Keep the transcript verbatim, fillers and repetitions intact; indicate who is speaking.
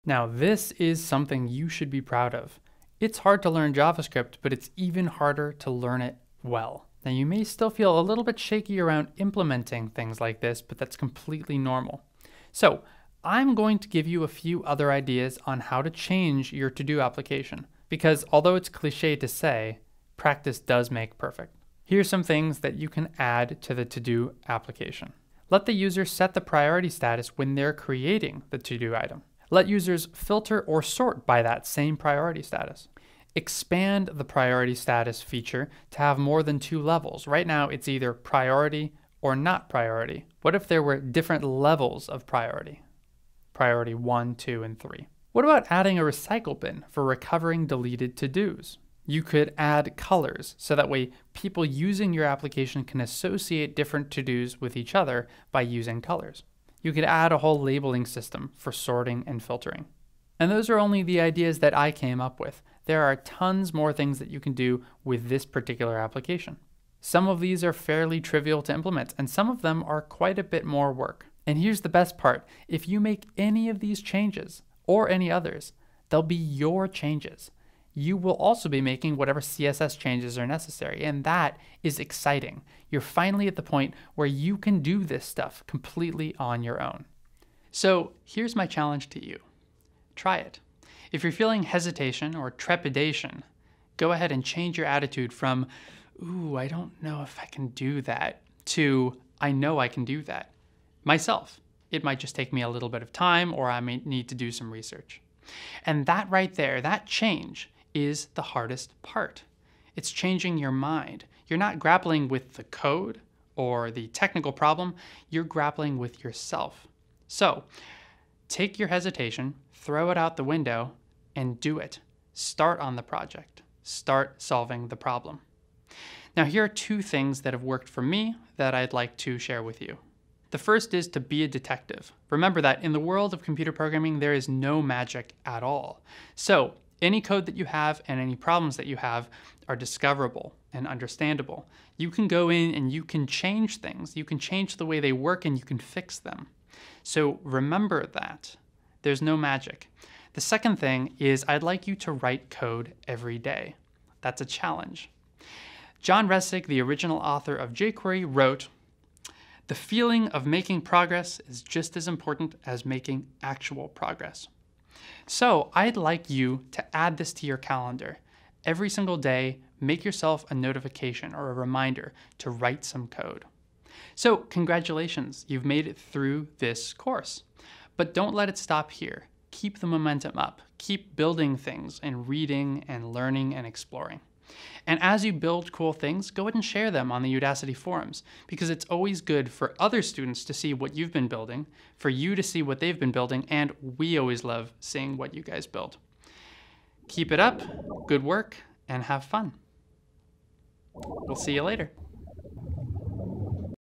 Speaker 1: Now, this is something you should be proud of. It's hard to learn JavaScript, but it's even harder to learn it well. Now, you may still feel a little bit shaky around implementing things like this, but that's completely normal. So, I'm going to give you a few other ideas on how to change your to-do application, because although it's cliche to say, practice does make perfect. Here's some things that you can add to the to-do application. Let the user set the priority status when they're creating the to-do item. Let users filter or sort by that same priority status. Expand the priority status feature to have more than two levels. Right now, it's either priority or not priority. What if there were different levels of priority? Priority one, two, and three. What about adding a recycle bin for recovering deleted to-dos? You could add colors so that way people using your application can associate different to-dos with each other by using colors. You could add a whole labeling system for sorting and filtering. And those are only the ideas that I came up with. There are tons more things that you can do with this particular application. Some of these are fairly trivial to implement, and some of them are quite a bit more work. And here's the best part. If you make any of these changes, or any others, they'll be your changes. You will also be making whatever C S S changes are necessary, and that is exciting. You're finally at the point where you can do this stuff completely on your own. So here's my challenge to you. Try it. If you're feeling hesitation or trepidation, go ahead and change your attitude from, ooh, I don't know if I can do that, to, I know I can do that. Myself. It might just take me a little bit of time, or I may need to do some research. And that right there, that change, is the hardest part. It's changing your mind. You're not grappling with the code or the technical problem, you're grappling with yourself. So, take your hesitation, throw it out the window, and do it. Start on the project. Start solving the problem. Now, here are two things that have worked for me that I'd like to share with you. The first is to be a detective. Remember that in the world of computer programming, there is no magic at all. So, any code that you have and any problems that you have are discoverable and understandable. You can go in and you can change things. You can change the way they work and you can fix them. So remember that. There's no magic. The second thing is I'd like you to write code every day. That's a challenge. John Resig, the original author of jQuery, wrote, "The feeling of making progress is just as important as making actual progress." So I'd like you to add this to your calendar. Every single day, make yourself a notification or a reminder to write some code. So congratulations, you've made it through this course. But don't let it stop here. Keep the momentum up. Keep building things and reading and learning and exploring. And as you build cool things, go ahead and share them on the Udacity forums, because it's always good for other students to see what you've been building, for you to see what they've been building, and we always love seeing what you guys build. Keep it up, good work, and have fun. We'll see you later.